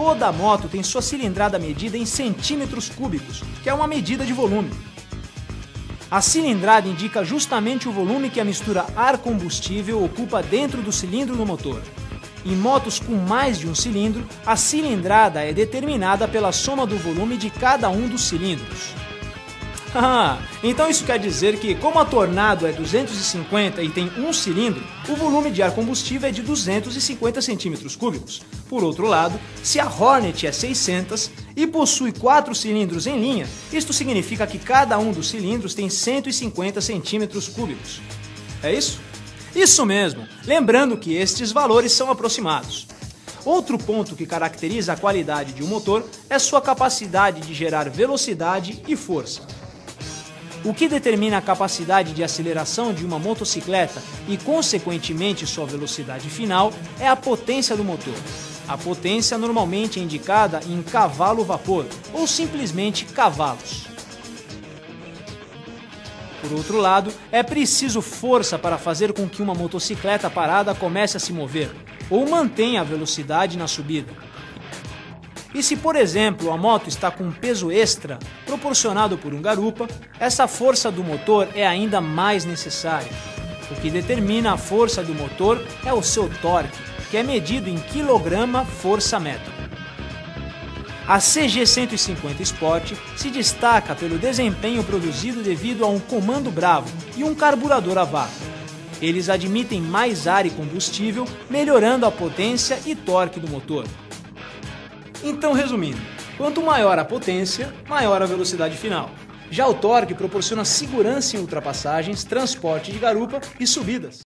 toda moto tem sua cilindrada medida em centímetros cúbicos, que é uma medida de volume. A cilindrada indica justamente o volume que a mistura ar-combustível ocupa dentro do cilindro do motor. Em motos com mais de um cilindro, a cilindrada é determinada pela soma do volume de cada um dos cilindros. Então isso quer dizer que, como a Tornado é 250 e tem um cilindro, o volume de ar combustível é de 250 centímetros cúbicos. Por outro lado, se a Hornet é 600 e possui 4 cilindros em linha, isto significa que cada um dos cilindros tem 150 centímetros cúbicos. É isso? Isso mesmo, lembrando que estes valores são aproximados. Outro ponto que caracteriza a qualidade de um motor é sua capacidade de gerar velocidade e força. O que determina a capacidade de aceleração de uma motocicleta e, consequentemente, sua velocidade final é a potência do motor. A potência normalmente é indicada em cavalo-vapor ou simplesmente cavalos. Por outro lado, é preciso força para fazer com que uma motocicleta parada comece a se mover ou mantenha a velocidade na subida. E se, por exemplo, a moto está com um peso extra, proporcionado por um garupa, essa força do motor é ainda mais necessária. O que determina a força do motor é o seu torque, que é medido em quilograma-força-metro. A CG 150 Sport se destaca pelo desempenho produzido devido a um comando bravo e um carburador a vácuo. Eles admitem mais ar e combustível, melhorando a potência e torque do motor. Então, resumindo, quanto maior a potência, maior a velocidade final. Já o torque proporciona segurança em ultrapassagens, transporte de garupa e subidas.